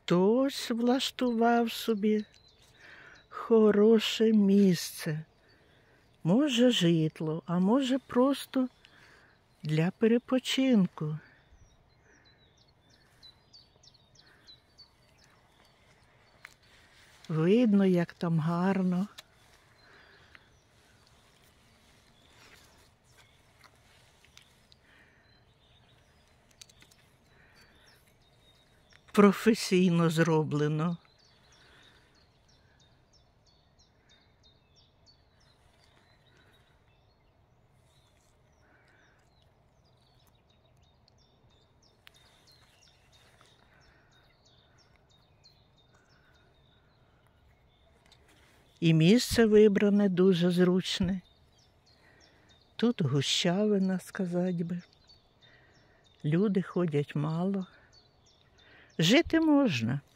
Хтось влаштував собі хороше місце. Може житло, а може просто для перепочинку. Видно, як там гарно. Професійно зроблено. І місце вибране дуже зручне. Тут гущавина, сказать би. Люди ходять мало. Жити можна.